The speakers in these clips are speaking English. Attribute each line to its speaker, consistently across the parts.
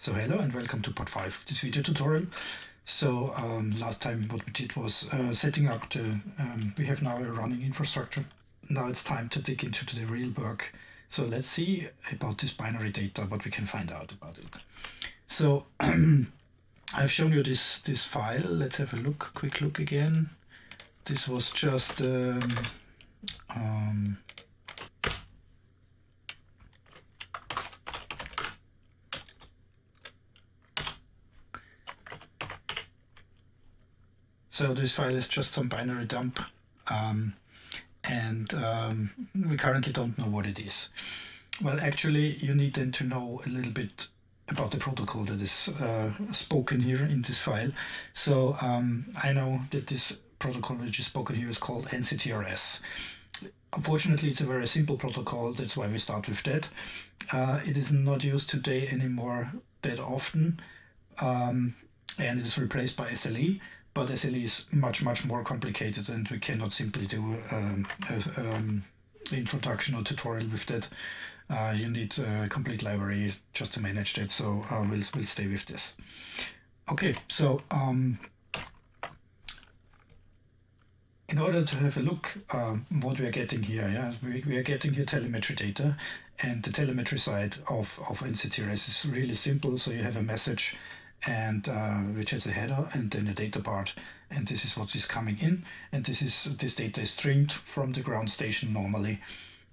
Speaker 1: So hello and welcome to part 5 of this video tutorial. So last time what we did was setting up the, we have now a running infrastructure. Now it's time to dig into the real work. So let's see about this binary data, what we can find out about it. So I've shown you this file. Let's have a look, quick look again. This was just so this file is just some binary dump, and we currently don't know what it is. Well, actually, you need then to know a little bit about the protocol that is spoken here in this file. So I know that this protocol which is spoken here is called NCTRS. Unfortunately, it's a very simple protocol. That's why we start with that. It is not used today anymore that often, and it is replaced by SLE. But SLE is much more complicated, and we cannot simply do an introduction or tutorial with that. You need a complete library just to manage that, so we'll stay with this. Okay, so in order to have a look what we are getting here, yeah, we are getting here telemetry data, and the telemetry side of NCTRS is really simple. So you have a message, and which has a header and then a data part, and this is what is coming in, and this data is streamed from the ground station normally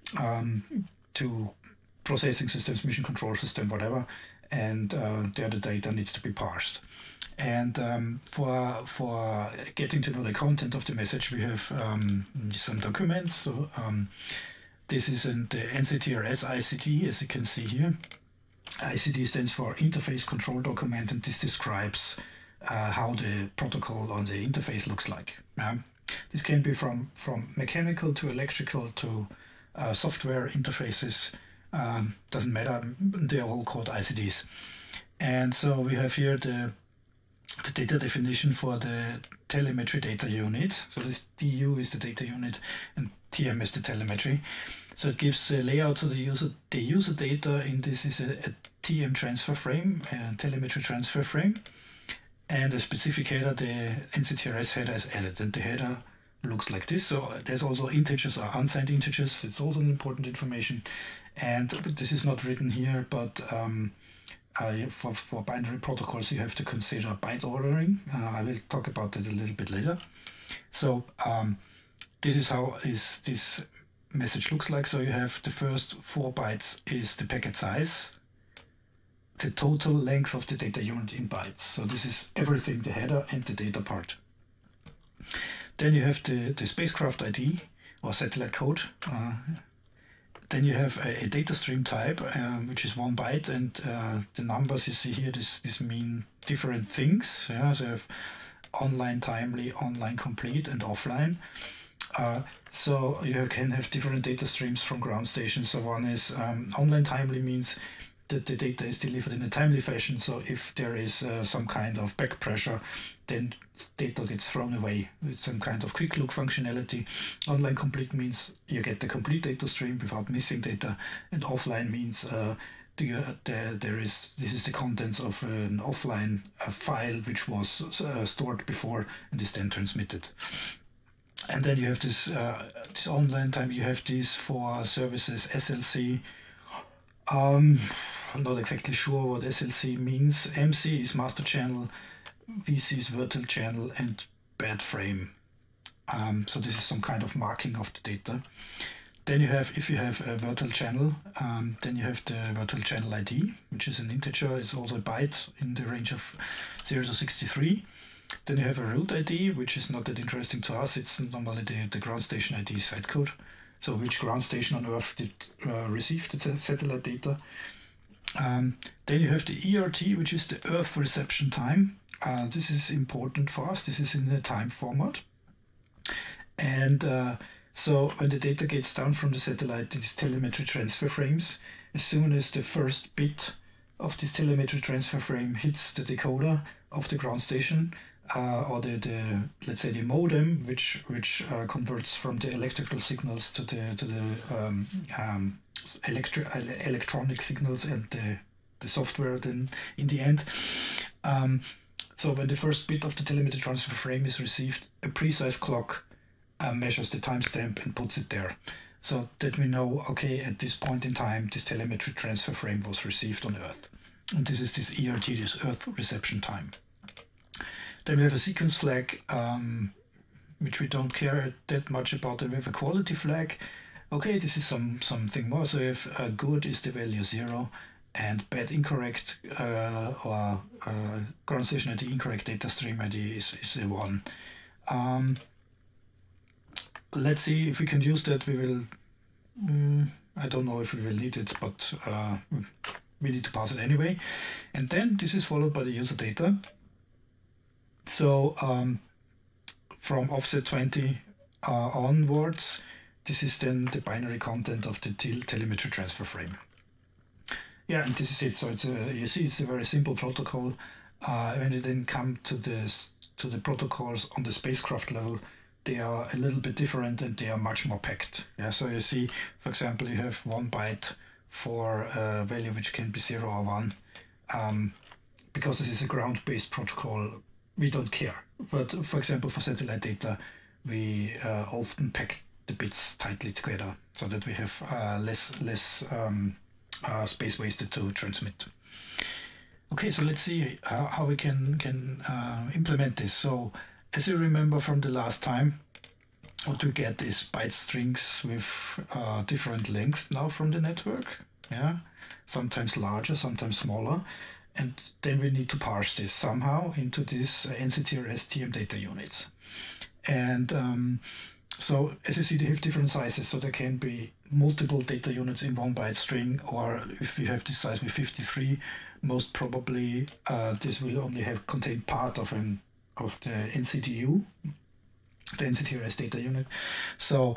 Speaker 1: to processing systems, mission control system, whatever, and there the data needs to be parsed. And for getting to know the content of the message, we have some documents. So this is in the NCTRS ICD, as you can see here. ICD stands for Interface Control Document, and this describes how the protocol on the interface looks like. This can be from mechanical to electrical to software interfaces. Doesn't matter, they are all called ICDs. And so we have here the data definition for the telemetry data unit. So this DU is the data unit and TM is the telemetry. So it gives a layout. So the user data in this is a TM transfer frame, a telemetry transfer frame, and a specific header, the NCTRS header is added, and the header looks like this. So there's also integers or unsigned integers. It's also an important information, and this is not written here, but for binary protocols you have to consider byte ordering. I will talk about that a little bit later. So this is how this message looks like. So you have the first 4 bytes is the packet size, the total length of the data unit in bytes. So this is everything, the header and the data part. Then you have the spacecraft ID or satellite code. Then you have a data stream type, which is 1 byte, and the numbers you see here, this mean different things. Yeah? So you have online timely, online complete, and offline. So you can have different data streams from ground stations. So one is online timely, means that the data is delivered in a timely fashion. So if there is some kind of back pressure, then data gets thrown away with some kind of quick look functionality. Online complete means you get the complete data stream without missing data, and offline means this is the contents of an offline file which was stored before and is then transmitted. And then you have this online time. You have these for services SLC. I'm not exactly sure what SLC means. MC is master channel, VC is virtual channel, and bed frame. So this is some kind of marking of the data. Then you have, if you have a virtual channel, then you have the virtual channel ID, which is an integer. It's also a byte in the range of 0 to 63. Then you have a root ID, which is not that interesting to us. It's normally the ground station ID site code. So which ground station on Earth did receive the satellite data. Then you have the ERT, which is the Earth reception time. This is important for us. This is in a time format. And so when the data gets down from the satellite, these telemetry transfer frames, as soon as the first bit of this telemetry transfer frame hits the decoder of the ground station, or let's say the modem, which converts from the electrical signals to the electronic signals and the software then in the end. So when the first bit of the telemetry transfer frame is received, a precise clock measures the timestamp and puts it there, so that we know, okay, at this point in time, this telemetry transfer frame was received on Earth. And this is this ERT, this Earth reception time. Then we have a sequence flag, which we don't care that much about. Then we have a quality flag. Okay, this is something more. So if good is the value 0, and bad, incorrect, or ground station ID, incorrect data stream ID is a 1. Let's see if we can use that. We will, I don't know if we will need it, but we need to pass it anyway. And then this is followed by the user data. So from offset 20 onwards, this is then the binary content of the telemetry transfer frame. Yeah, and this is it. So it's you see, it's a very simple protocol. When you then come to the protocols on the spacecraft level, they are a little bit different and they are much more packed. Yeah, so you see, for example, you have 1 byte for a value which can be 0 or 1. Because this is a ground-based protocol, we don't care. But for example, for satellite data, we often pack the bits tightly together so that we have less space wasted to transmit. Okay, so let's see how we can implement this. So as you remember from the last time, what we get is byte strings with different lengths now from the network. Yeah, sometimes larger, sometimes smaller. And then we need to parse this somehow into this NCT or STM data units. And so as you see, they have different sizes. So there can be multiple data units in 1 byte string, or if you have this size with 53, most probably this will only contain part of the NCTU, the NCTRS data unit. So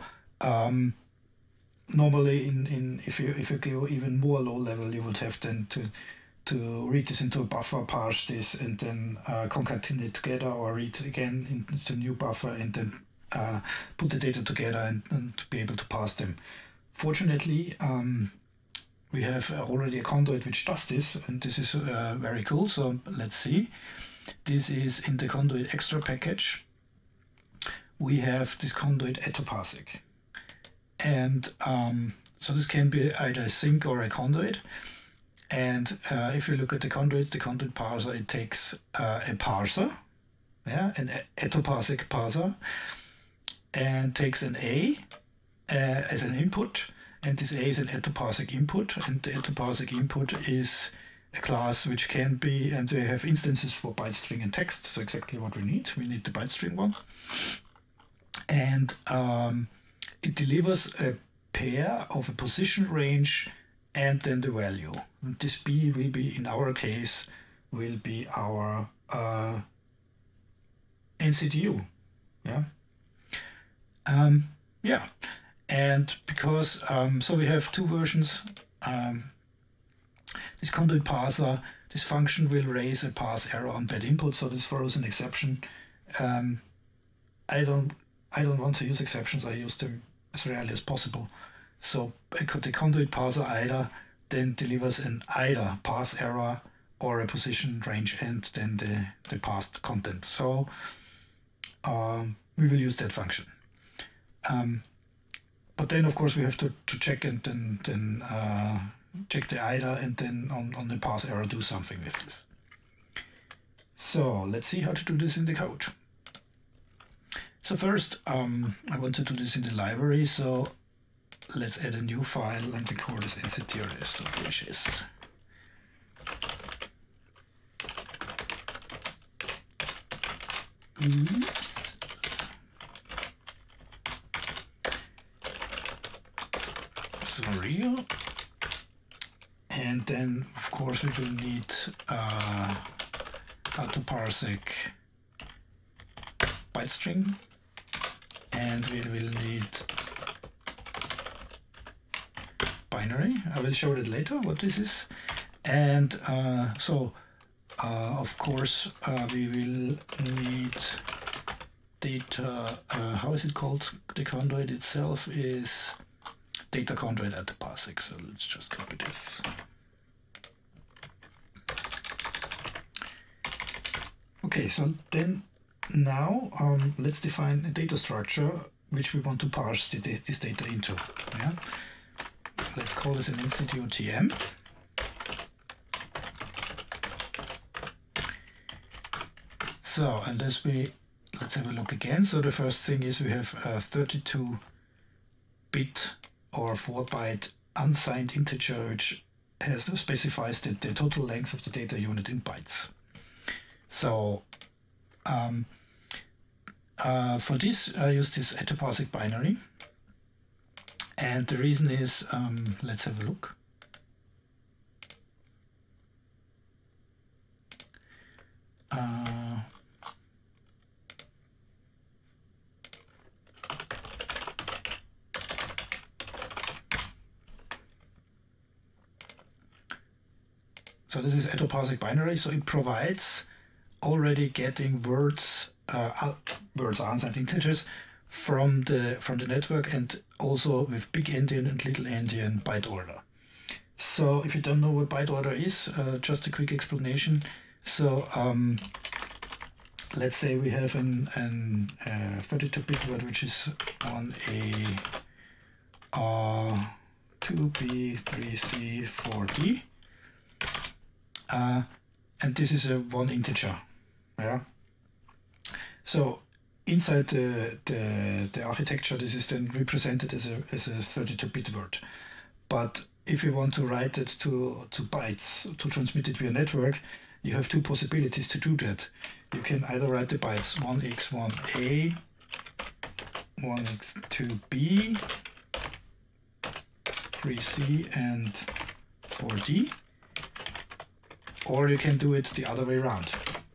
Speaker 1: normally if you go even more low level, you would have then to read this into a buffer, parse this, and then concatenate together, or read again into a new buffer, and then put the data together and be able to parse them. Fortunately, we have already a conduit which does this, and this is very cool. So let's see. This is in the conduit extra package. We have this conduit etoparsing. And so this can be either a sink or a conduit. And if you look at the conduit parser, it takes a parser, yeah, an etoparsing parser, and takes an A as an input, and this A is an etoparsing input, and the etoparsing input is a class which can be, and they have instances for byte string and text, so exactly what we need. We need the byte string one. And it delivers a pair of a position range and then the value. And this B will be, in our case, will be our NCTU. Yeah. Yeah. And because, so we have two versions. This conduit parser, this function will raise a parse error on bad input, so this throws an exception. I don't want to use exceptions. I use them as rarely as possible. So the conduit parser either then delivers an either parse error or a position range and then the parsed content. So we will use that function. But then of course we have to check and then check the either, and then on the parse error do something with this. So let's see how to do this in the code. So first I want to do this in the library, so let's add a new file and the code is nctrs.ws. Sorry. And then of course we will need etoparsing byte string, and we will need binary. I will show it later what this is. And of course we will need data, how is it called? The conduit itself is data conduit etoparsing. So let's just copy this. Okay, so then now let's define a data structure which we want to parse this data into. Yeah? Let's call this an NCTOTM. So, and let's have a look again. So the first thing is we have a 32-bit or 4-byte unsigned integer which specifies the total length of the data unit in bytes. So for this I use this Parsing binary, and the reason is, let's have a look. So this is Parsing binary, so it provides already getting words unsigned integers from the network, and also with big endian and little endian byte order. So if you don't know what byte order is, just a quick explanation. So let's say we have an 32-bit word which is 1A, 2B, 3C, 4D. And this is a one integer. Yeah. So inside the architecture, this is then represented as a 32-bit word. But if you want to write it to bytes to transmit it via network, you have two possibilities to do that. You can either write the bytes 1x1a, 1x2b, 3c, and 4d. Or you can do it the other way around.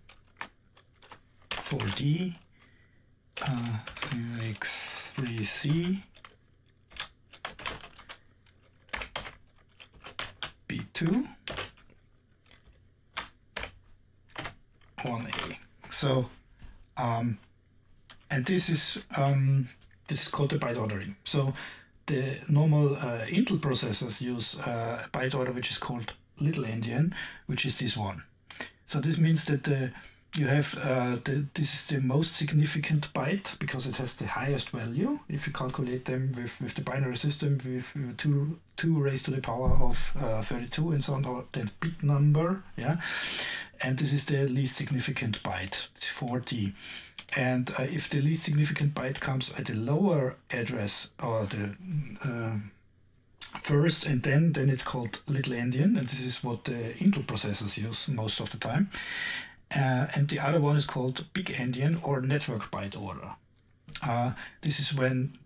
Speaker 1: 4D, 3x3c, B2, 1A. So, and this is called the byte ordering. So the normal Intel processors use a byte order which is called little endian, which is this one. So this means that you have this is the most significant byte because it has the highest value. If you calculate them with the binary system with 2 raised to the power of 32 and so on, or that bit number, yeah. And this is the least significant byte, it's 4D. And if the least significant byte comes at a lower address, or the first, and then it's called little endian, and this is what the Intel processors use most of the time. And the other one is called big endian or network byte order. This is when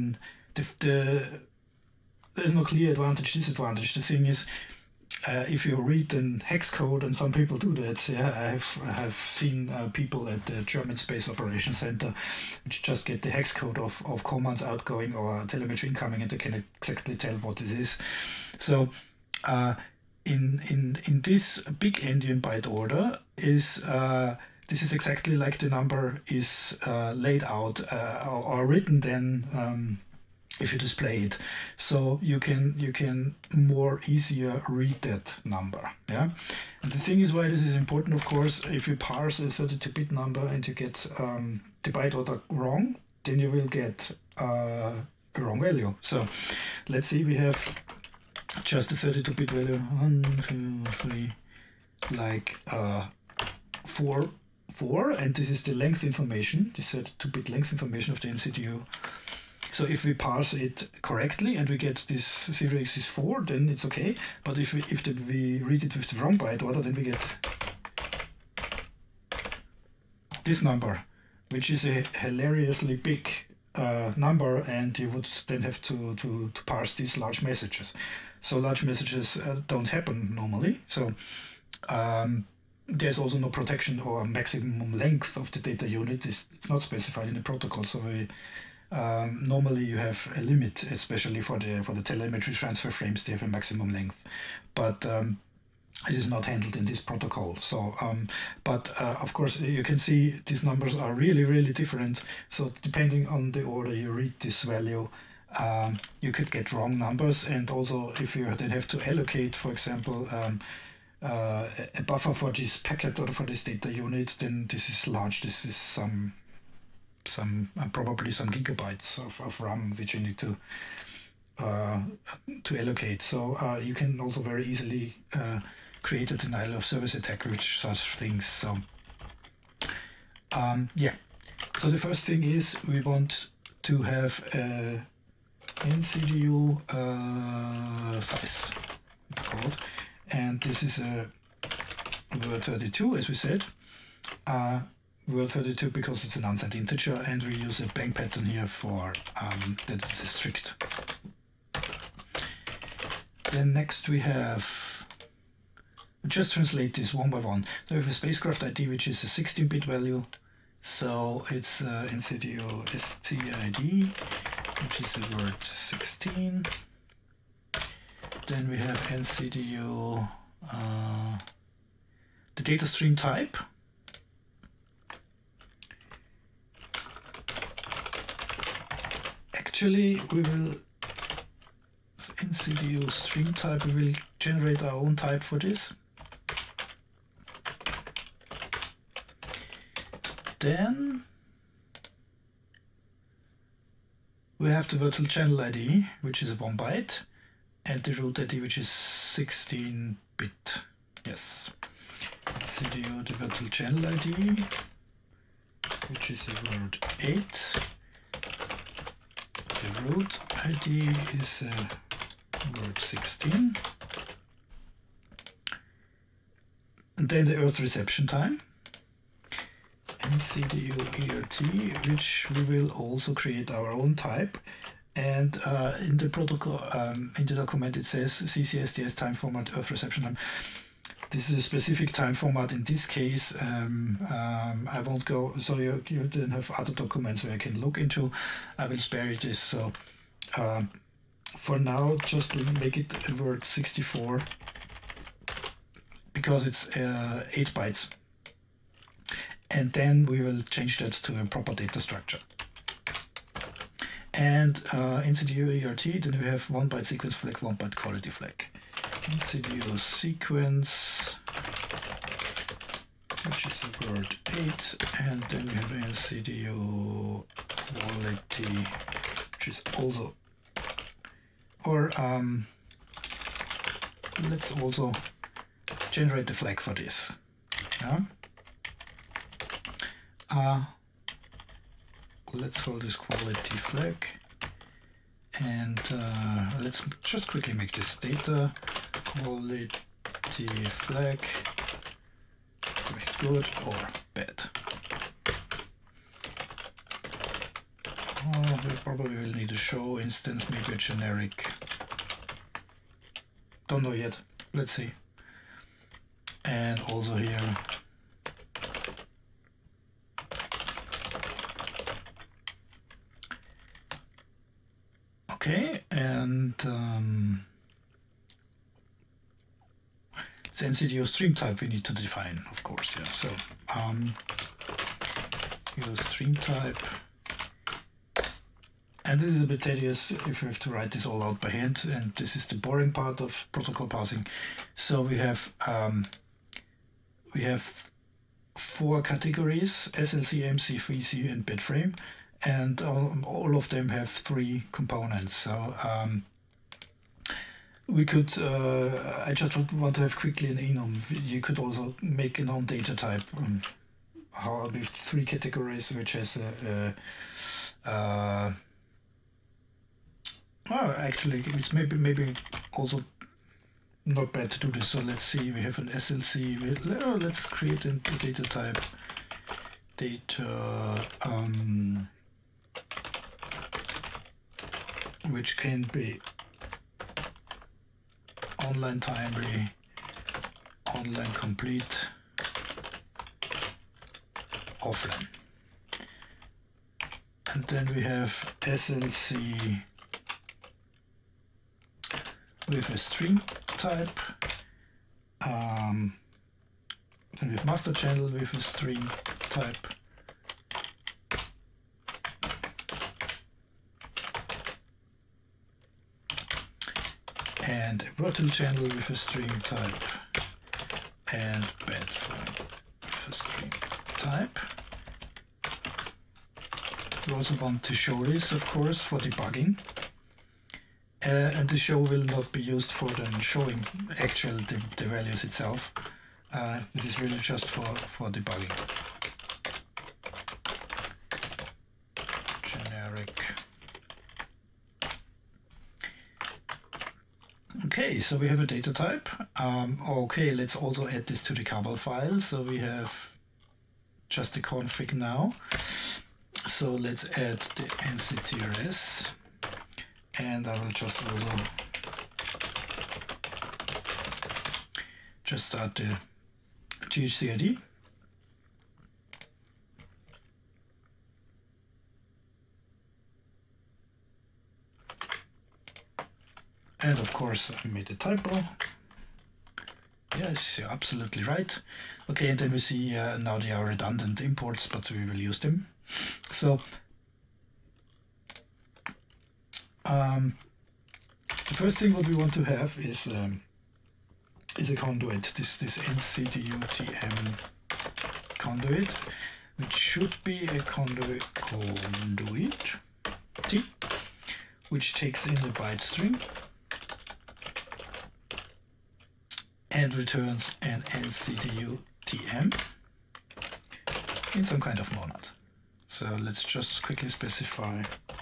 Speaker 1: there's no clear advantage, disadvantage. The thing is, if you read the hex code, and some people do that, yeah, I have seen people at the German Space Operations Center which just get the hex code of commands outgoing or telemetry incoming, and they can exactly tell what it is. So in this big endian byte order is this is exactly like the number is laid out or written then if you display it, so you can more easier read that number. Yeah, and the thing is why this is important, of course, if you parse a 32-bit number and you get the byte order wrong, then you will get a wrong value. So let's see, we have just a 32-bit value 1, 2, 3, like 4, and this is the length information, this 32-bit length information of the NCTU. So if we parse it correctly and we get this 0x is 4, then it's okay. But if we read it with the wrong byte order, then we get this number, which is a hilariously big number, and you would then have to parse these large messages. So large messages don't happen normally. So there's also no protection or maximum length of the data unit. It's not specified in the protocol. So we normally you have a limit, especially for the telemetry transfer frames. They have a maximum length, but this is not handled in this protocol. So, of course, you can see these numbers are really different. So depending on the order you read this value, you could get wrong numbers. And also, if you then have to allocate, for example, a buffer for this packet or for this data unit, then this is large. This is some probably some gigabytes of RAM which you need to allocate. So you can also very easily create a denial of service attack with such things. So yeah. So the first thing is we want to have a NCDU size, it's called, and this is a word 32, as we said. Word 32 because it's an unsigned integer, and we use a bang pattern here for that it's a strict. Then next we have, just translate this one by one. So we have a spacecraft ID which is a 16-bit value, so it's NCDU STID, which is the word 16. Then we have NCDU the data stream type. Actually, we will NCDU stream type. We will generate our own type for this. Then we have the virtual channel ID, which is a 1 byte, and the root ID, which is 16-bit. Yes. NCDU the virtual channel ID, which is a word 8. The root ID is word 16. And then the earth reception time, NCDU ERT, which we will also create our own type. And in the protocol, in the document, it says CCSDS time format earth reception time. This is a specific time format. In this case, I won't go, so you then have other documents where I can look into. I will spare you this. So for now, just make it a word 64 because it's 8 bytes. And then we will change that to a proper data structure. And NCDU ERT, then we have 1 byte sequence flag, 1 byte quality flag. NCDU sequence, which is the word 8, and then we have NCDU quality, which is also, or let's also generate the flag for this. Yeah. Let's call this quality flag, and let's just quickly make this data quality flag good or bad. We probably will need a show instance, maybe a generic. Don't know yet. Let's see. And also here. Okay, and the NCDU stream type we need to define, of course. Yeah. So use stream type, and this is a bit tedious if you have to write this all out by hand. And this is the boring part of protocol parsing. So we have 4 categories: SLC, MC, VC, and bed frame. And all of them have 3 components. So we could, I just want to have quickly an enum. You could also make an own data type. How with 3 categories, which has well, actually, it's maybe also not bad to do this. So let's see. We have an SLC. Let's create a data type. Data. Which can be online timely, online complete, offline. And then we have SLC with a string type, then we have master channel with a string type, and a virtual channel with a string type, and bed for string type. We also want to show this, of course, for debugging. And the show will not be used for then showing actual the values itself. This is really just for debugging. Generic. Okay, so we have a data type. Okay, let's also add this to the Cabal file. So we have just the config now. So let's add the nctrs. And I will just also start the GHCID. And of course I made a typo. Yes, you're absolutely right. Okay, and then we see now they are redundant imports, but we will use them. So the first thing what we want to have is a conduit. This ncdutm conduit, which should be a conduit t, which takes in the byte string and returns an ncdutm in some kind of monad. So let's just quickly specify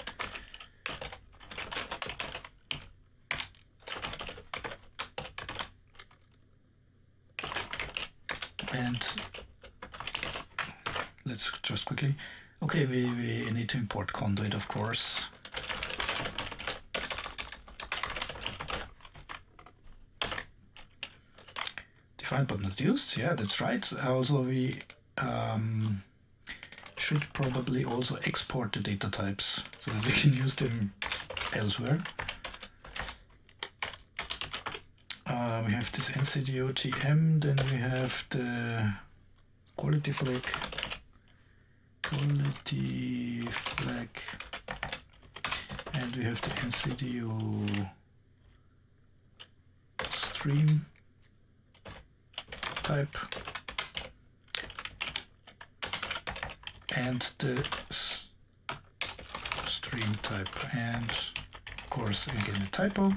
Speaker 1: and let's just quickly, okay, we need to import conduit, of course. Defined but not used, yeah, that's right. Also we should probably also export the data types so that we can use them elsewhere. We have this ncdutm, then we have the quality flag, and we have the ncdu stream type, and the stream type, and of course again a typo.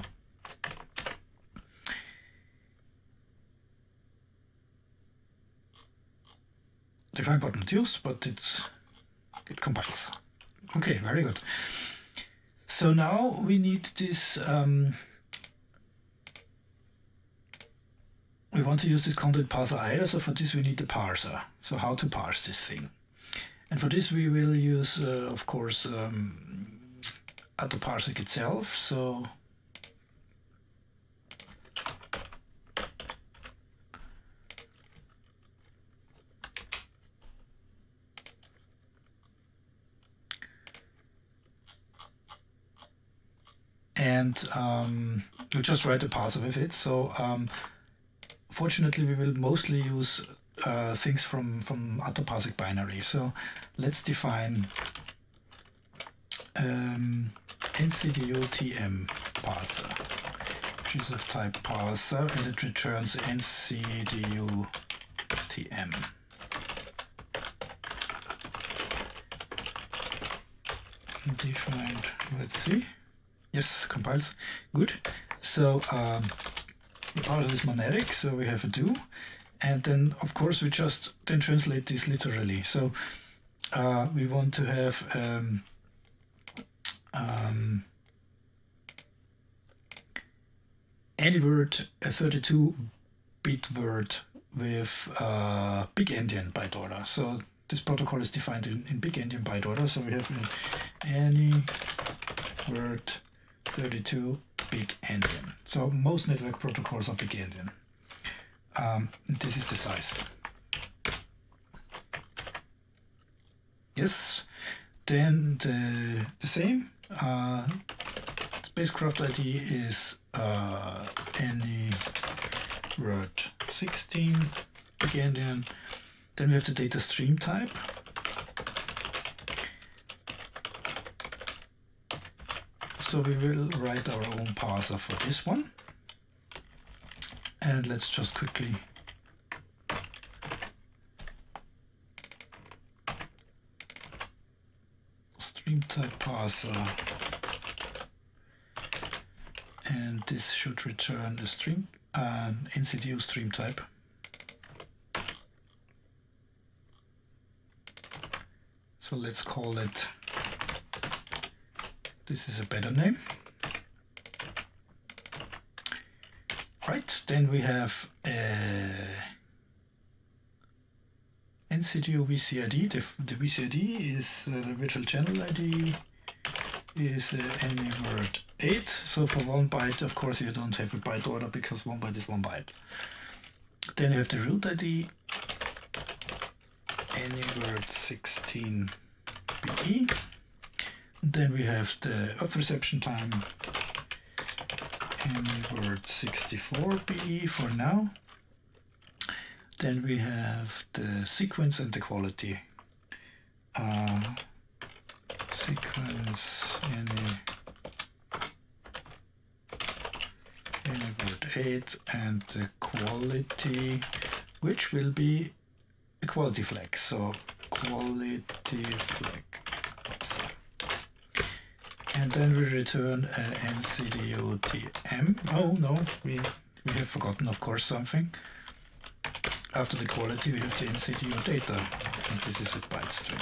Speaker 1: Define but not used, but it compiles. Okay, very good. So now we need this. We want to use this conduit parser either. So for this we need the parser. So how to parse this thing? And for this we will use, of course, Parsing itself. So and we'll just write a parser with it. So fortunately we will mostly use things from Parsing binary. So let's define ncdutm parser, which is of type parser, and it returns ncdutm. Defined, let's see. Yes, compiles. Good. So the parser is monadic, so we have a do, and then of course we just then translate this literally. So we want to have any word, a 32-bit word with big endian byte order. So this protocol is defined in big endian byte order. So we have any word 32 big endian. So most network protocols are big endian. This is the size. Yes. Then the same. Spacecraft ID is any word 16 big endian. Then we have the data stream type. So we will write our own parser for this one. And let's just quickly type parser, and this should return a string, NCDU stream type. So let's call it, this is a better name. Right, then we have NCDU VCID. The VCID is the virtual channel ID is any word 8. So for 1 byte, of course, you don't have a byte order because 1 byte is 1 byte. Then you have the root ID, any word 16 BE. Then we have the auth reception time, any word 64 BE for now. Then we have the sequence and the quality. Sequence any word 8, and the quality, which will be a quality flag. So quality flag. And then we return NCDU TM. Oh no, we have forgotten, of course, something. After the quality, we have the NCDU data, and this is a byte string.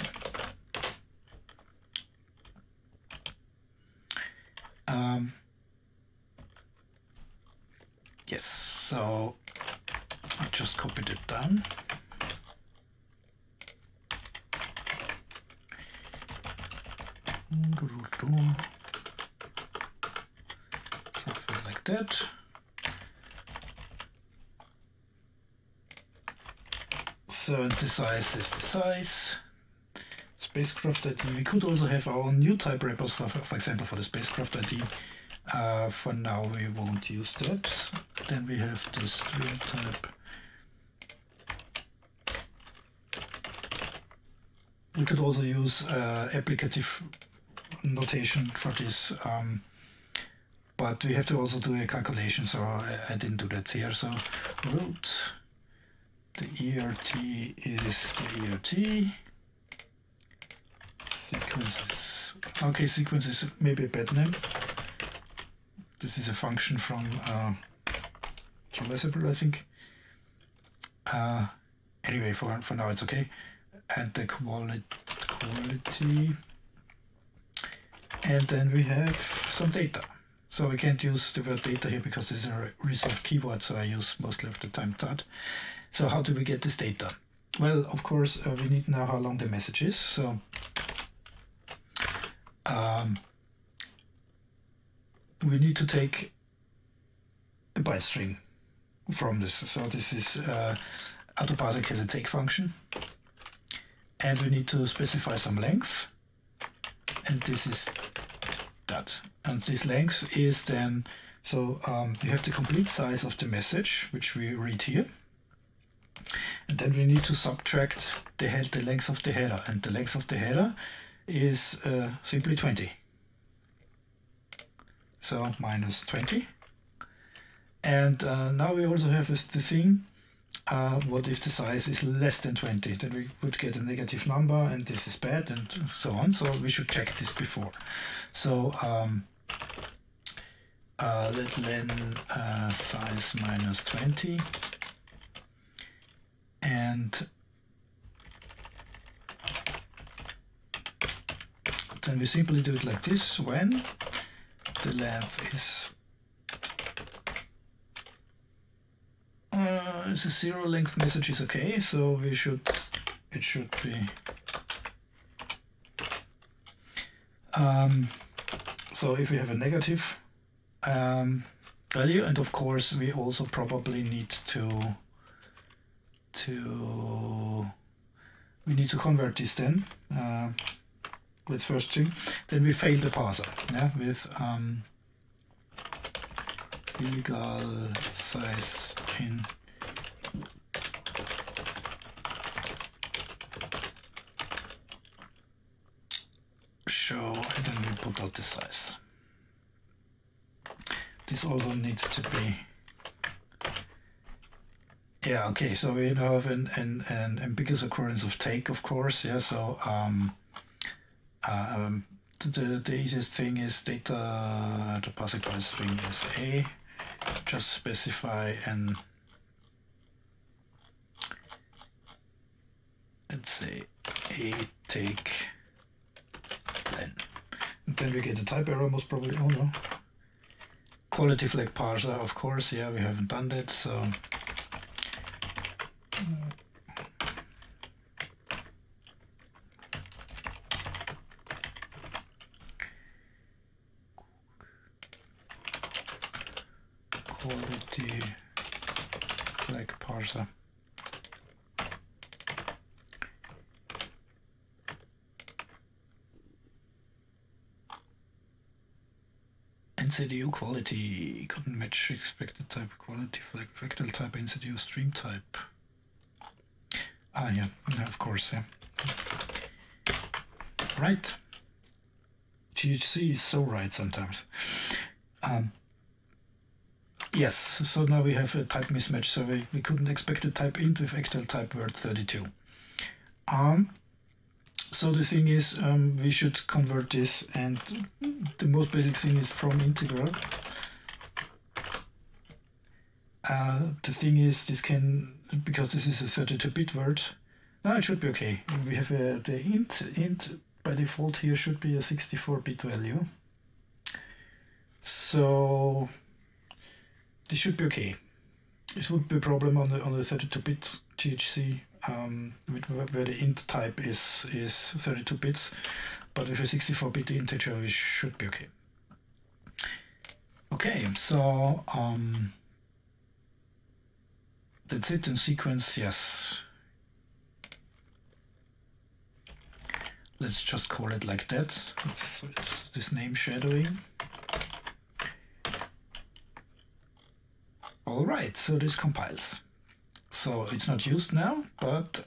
Speaker 1: Yes, so I just copied it down. Something like that. So the size is the size. Spacecraft ID. We could also have our own new type wrappers, for example, for the spacecraft ID. For now, we won't use that. Then we have the string type. We could also use applicative notation for this, but we have to also do a calculation, so I didn't do that here. So root, the ERT is the ERT. Sequences. Okay, sequence is maybe a bad name. This is a function from Reversible, I think. Anyway, for now it's okay. And the quality. And then we have some data. So we can't use the word data here because this is a reserved keyword, so I use mostly of the time that. So how do we get this data? Well, of course, we need to know how long the message is. So we need to take a byte string from this. So this is AutoParsing has a take function, and we need to specify some length, and this is that. And this length is then, so we have the complete size of the message, which we read here, and then we need to subtract the length of the header, and the length of the header is simply 20. So minus 20. And now we also have the thing, what if the size is less than 20? Then we would get a negative number, and this is bad, and so on. So we should check this before. So let len size minus 20. And then we simply do it like this: when the length is a 0 length message is okay, so it should be so if we have a negative value, and of course we also probably need to convert this then. Let's first do. Then we fail the parser, yeah, with legal size in show, and then we put out the size. This also needs to be, yeah, okay, so we now have an ambiguous occurrence of take, of course, yeah, so the easiest thing is data to parsing by string is a. Just specify an, let's say, a take len. And then we get a type error most probably. Oh no. Quality flag parser, of course. Yeah, we haven't done that, so. Quality flag parser. NCDU quality couldn't match expected type quality flag vector type NCDU stream type. Ah, yeah, of course, yeah. Right. GHC is so right sometimes. Yes, so now we have a type mismatch, so we couldn't expect a type int with actual type word 32. So the thing is, we should convert this, and the most basic thing is from integer. The thing is, this can, because this is a 32-bit word, no, it should be okay. We have the int by default here should be a 64-bit value. So this should be okay. It would be a problem on the 32-bit GHC, where the int type is 32 bits, but with a 64-bit integer, we should be okay. Okay, so that's it in sequence. Yes. Let's just call it like that. It's this name shadowing. All right, so this compiles. So it's not used now, but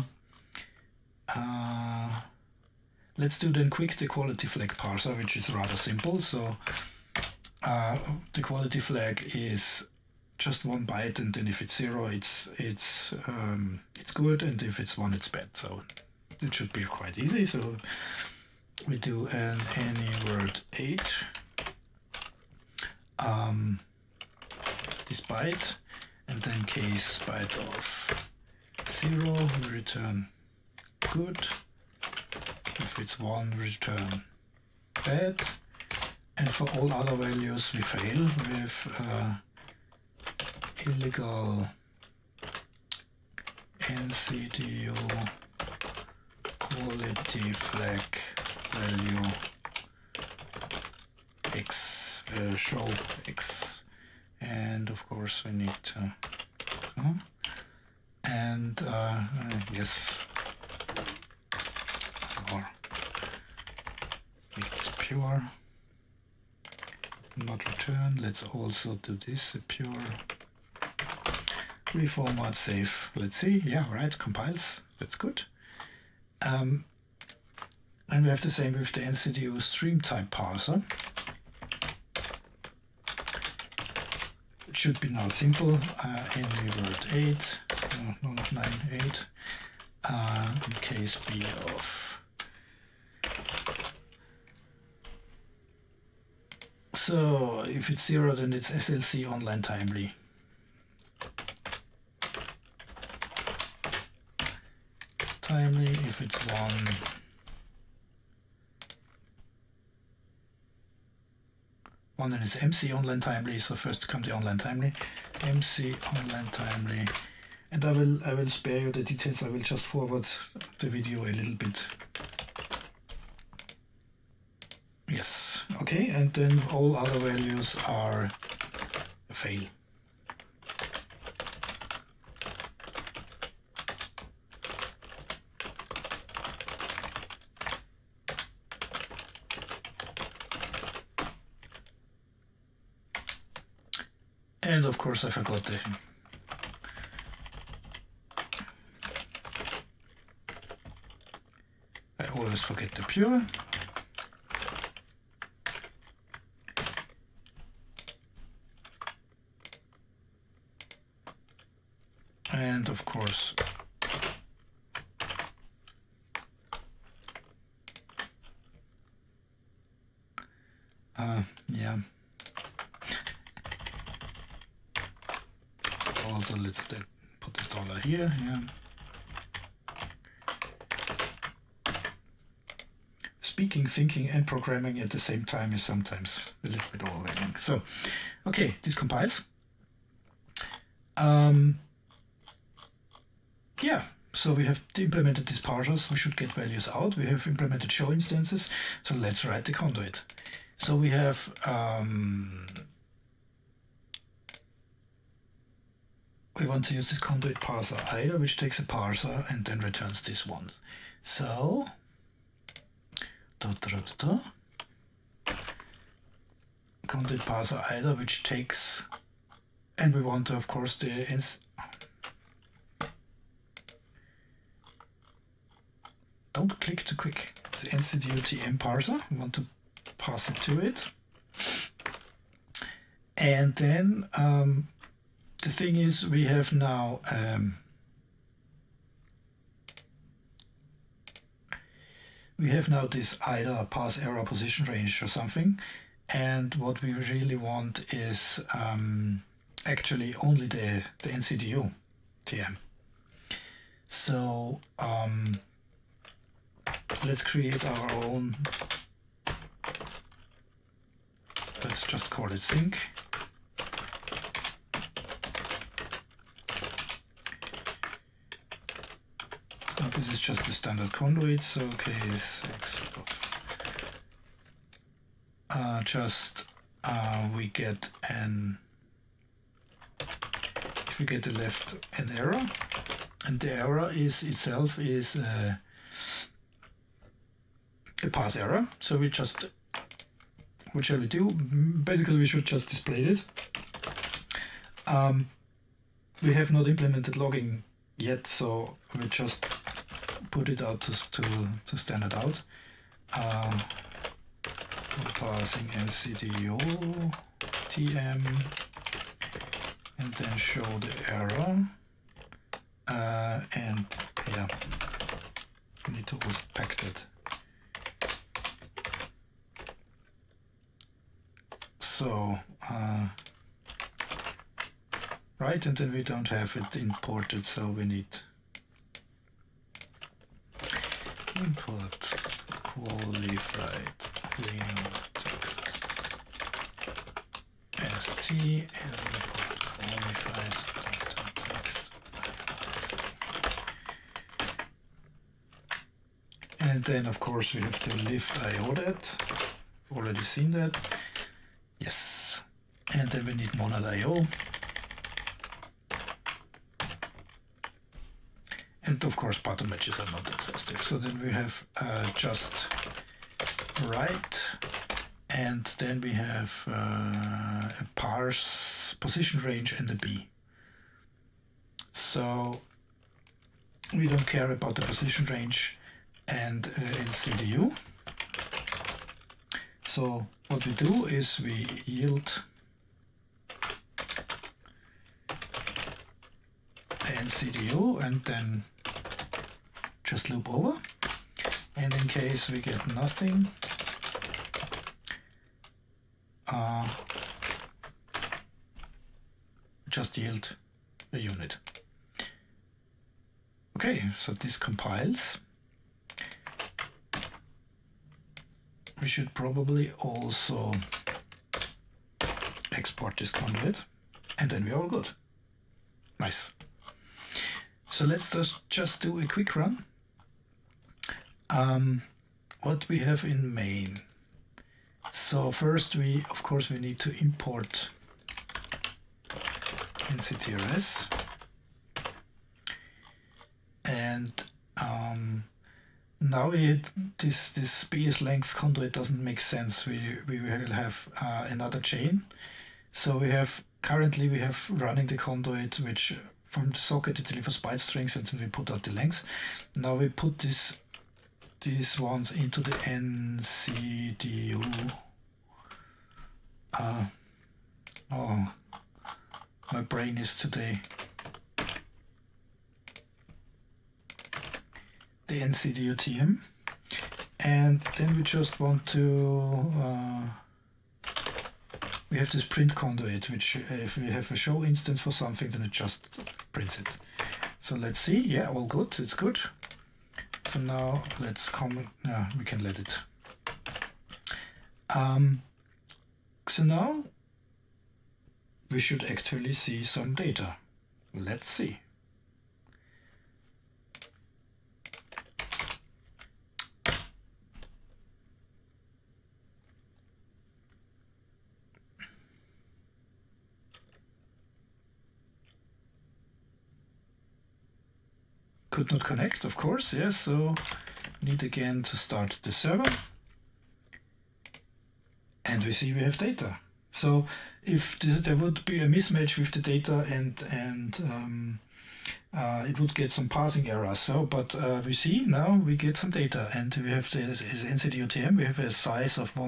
Speaker 1: let's do then quick the quality flag parser, which is rather simple. So the quality flag is just 1 byte, and then if it's 0, it's good, and if it's 1, it's bad. So it should be quite easy. So we do an any word 8. This byte, and then case byte of 0, we return good. If it's 1, return bad. And for all other values, we fail with illegal NCDU quality flag value x, show x. And of course we need to, yes, or make this pure, not return. Let's also do this a pure, reformat, save. Let's see, yeah, right, compiles, that's good. And we have the same with the NCDU stream type parser. Should be now simple. Any word 8, no, not 9, 8. In case B of. So if it's 0, then it's SLC online timely. Timely. If it's 1. One, then it's MC online timely, so first come the online timely, MC online timely, and I will spare you the details. I will just forward the video a little bit. Yes, okay, and then all other values are a fail. And of course I forgot the I always forget the pure. And of course Yeah. Also, let's put the dollar here. Yeah. Speaking, thinking, and programming at the same time is sometimes a little bit overwhelming. So, okay, this compiles. Yeah, so we have implemented these parsers. We should get values out. We have implemented show instances. So let's write the conduit. So we have we want to use this conduit parser either, which takes a parser and then returns this one. So conduit parser either, which takes, and we want to, of course, don't click too quick. It's the ncdotm parser. We want to pass it to it. And then the thing is, we have now this either pass error position range or something, and what we really want is actually only the ncdu TM. So let's create our own. Let's just call it sync. And this is just the standard conduit, so okay, we get if we get the left an error, and the error is itself is a pass error. So we just, what shall we do? Basically, we should just display this. We have not implemented logging yet, so we just put it out to standard out. Parsing ncdo tm, and then show the error. And yeah, we need to also pack that. So right, and then we don't have it imported, so we need import qualified text st and import qualified text. And then of course we have to lift IO that. Already seen that. Yes. And then we need monad IO. And of course pattern matches are not exhaustive. So then we have just write, and then we have a parse position range and a B. So we don't care about the position range and LCDU. So what we do is we yield LCDU and then just loop over, and in case we get nothing, just yield a unit. Okay, so this compiles. We should probably also export this conduit, and then we're all good. Nice. So let's just do a quick run. What we have in main. So first of course we need to import nctrs, and now this bs length conduit doesn't make sense. We will have another chain. So currently we have running the conduit which from the socket it delivers byte strings, and then we put out the lengths. Now we put these ones into the ncdu. Oh, my brain is today. The ncdu tm, and then we just want to we have this print conduit, which if we have a show instance for something, then it just prints it. So let's see. Yeah, all good. It's good. For now, let's comment. Yeah, we can let it. So now we should actually see some data. Let's see. Could not connect, of course, yes, so need again to start the server. And we see we have data. So if there would be a mismatch with the data and it would get some parsing errors. So, but we see now we get some data, and we have the NCDOTM. We have a size of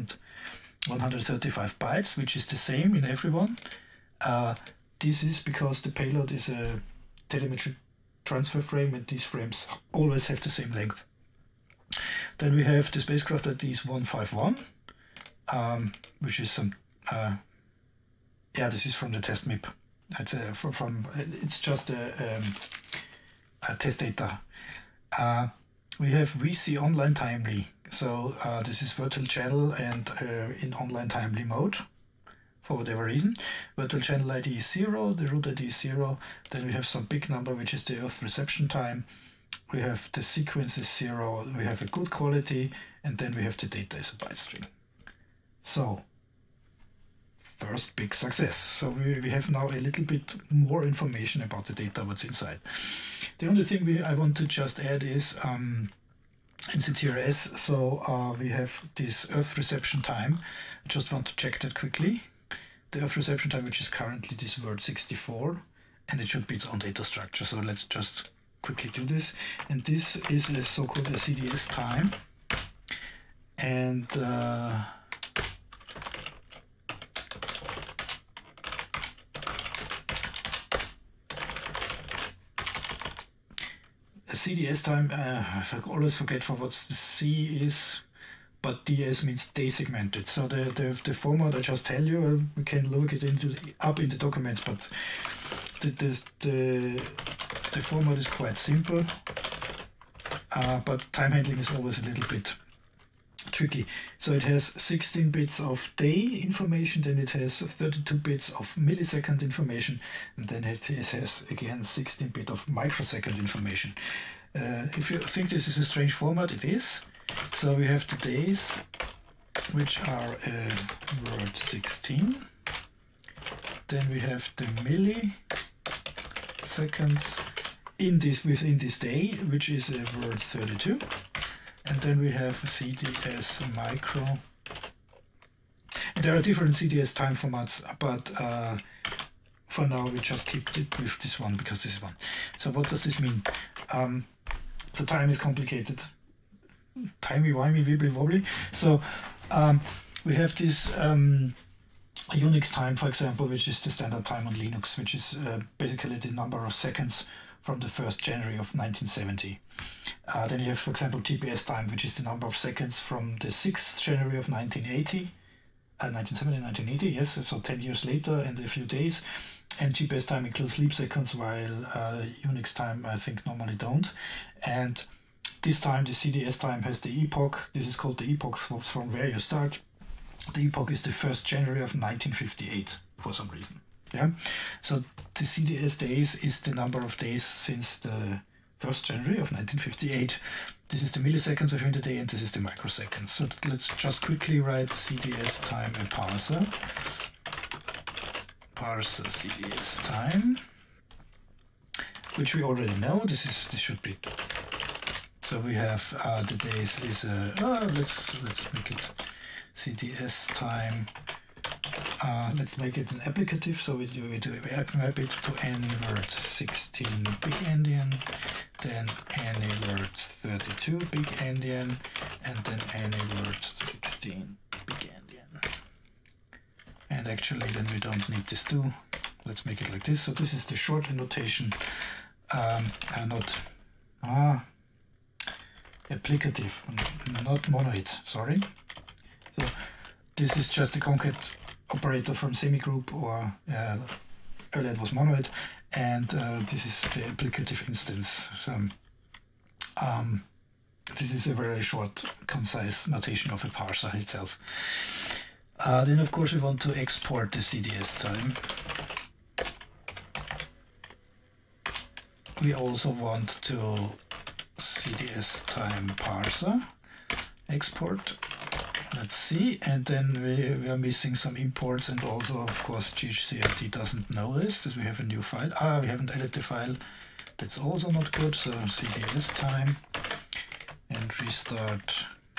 Speaker 1: 1135 bytes, which is the same in everyone. This is because the payload is a telemetry transfer frame, and these frames always have the same length. Then we have the spacecraft ID is 151, which is some yeah, this is from the test MIP. It's it's just a test data. We have VC online timely, so this is virtual channel and in online timely mode. For whatever reason, virtual channel ID is 0, the root ID is 0, then we have some big number, which is the Earth reception time, we have the sequence is 0, we have a good quality, and then we have the data as a byte string. So, first big success. So we have now a little bit more information about the data, what's inside. The only thing I want to just add is in CTRS, so we have this Earth reception time. I just want to check that quickly. The Earth reception time, which is currently this word 64, and it should be its own data structure. So let's just quickly do this. And this is a so-called CDS time. And a CDS time, I always forget for what the C is. But DS means day segmented. So the format I just tell you, we can look it up in the documents, but the format is quite simple. But time handling is always a little bit tricky. So it has 16 bits of day information, then it has 32 bits of millisecond information, and then it has again 16 bits of microsecond information. If you think this is a strange format, it is. So we have the days, which are word 16. Then we have the milliseconds within this day, which is a word 32. And then we have CDS micro. And there are different CDS time formats, but for now we just keep it with this one because this is one. So what does this mean? The time is complicated. Timey-wimey, wibbly-wobbly. So we have this Unix time, for example, which is the standard time on Linux, which is basically the number of seconds from the 1st January of 1970. Then you have, for example, GPS time, which is the number of seconds from the 6th January of 1970, 1980, yes, so 10 years later and a few days. And GPS time includes leap seconds, while Unix time, I think, normally don't. And this time, the CDS time has the epoch. This is called the epoch from where you start. The epoch is the 1st January of 1958 for some reason. Yeah. So the CDS days is the number of days since the 1st January of 1958. This is the milliseconds within the day, and this is the microseconds. So let's just quickly write CDS time and parser. Parser CDS time, which we already know. This should be. So we have the days is let's make it CDS time. Let's make it an applicative. So we map it to any word 16 big endian, then any word 32 big endian, and then any word 16 big endian. And actually, then we don't need this too. Let's make it like this. So this is the short annotation, applicative, not monoid, sorry. So this is just the concat operator from semigroup, or earlier it was monoid, and this is the applicative instance. So this is a very short, concise notation of a parser itself. Then of course we want to export the CDS time. We also want to CDS time parser export. Let's see, and then we are missing some imports, and also of course GHCRT doesn't know this, because we have a new file. We haven't added the file. That's also not good. So CDS time and restart.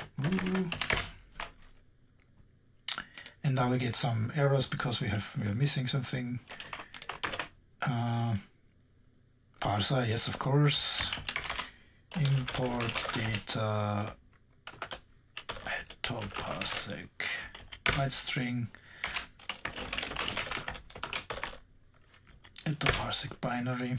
Speaker 1: And now we get some errors because we are missing something. Parser, yes, of course. Import data parsec byte string parsec binary,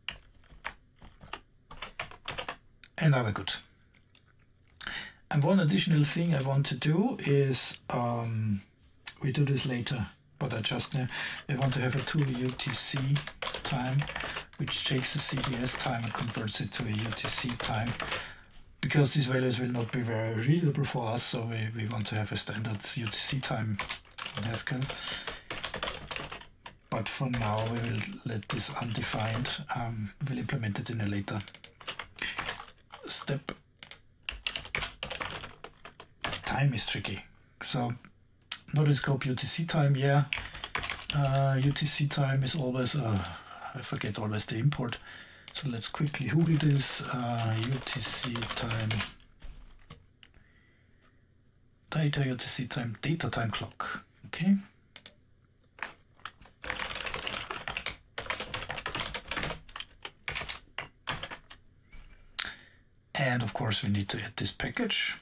Speaker 1: and now we're good. And one additional thing I want to do is we do this later, but I want to have a tool UTC time, which takes the CDS time and converts it to a UTC time, because these values will not be very readable for us, so we want to have a standard UTC time in Haskell. But for now we will let this undefined. We'll implement it in a later step. Time is tricky. So notice scope UTC time, yeah. UTC time is always, I forget always the import. So let's quickly Google this. UTC time, UTC time, data time clock. Okay. And of course we need to add this package.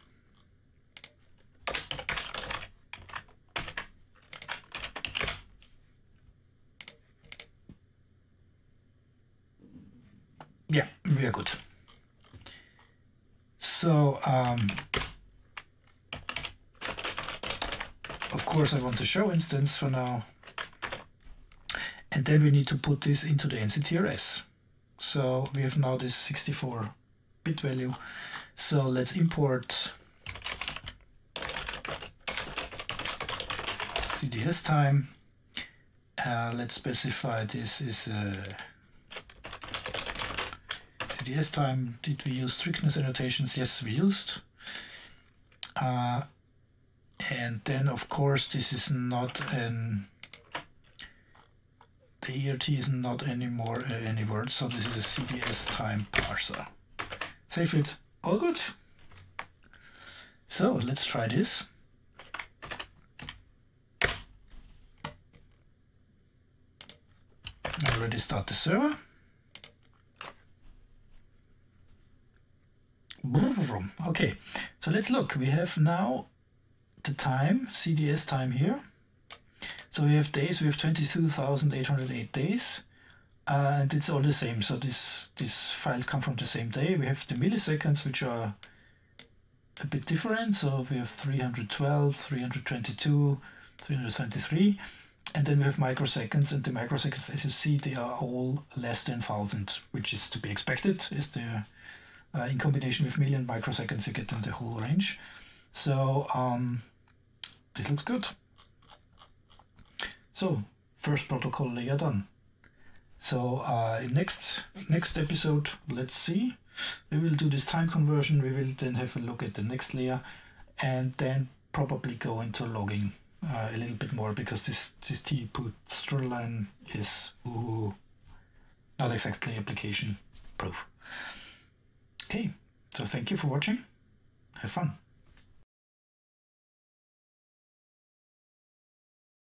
Speaker 1: Yeah, we are good. So, of course I want to show instance for now. And then we need to put this into the NCTRS. So we have now this 64-bit value. So let's import CDS time. Let's specify this is CDS time. Did we use strictness annotations? Yes, we used. And then of course this is not the ERT is not anymore any word, so this is a CDS time parser. Save it. All good. So let's try this. I already start the server. Okay, so let's look. We have now the time, CDS time here. So we have days, we have 22,808 days, and it's all the same. So these files come from the same day. We have the milliseconds, which are a bit different. So we have 312, 322, 323, and then we have microseconds, and the microseconds, as you see, they are all less than 1,000, which is to be expected, as the in combination with million microseconds, you get them the whole range. So this looks good. So first protocol layer done. So in next episode, let's see. We will do this time conversion. We will then have a look at the next layer, and then probably go into logging a little bit more, because this tput storyline is not exactly application proof. Okay, so thank you for watching. Have fun.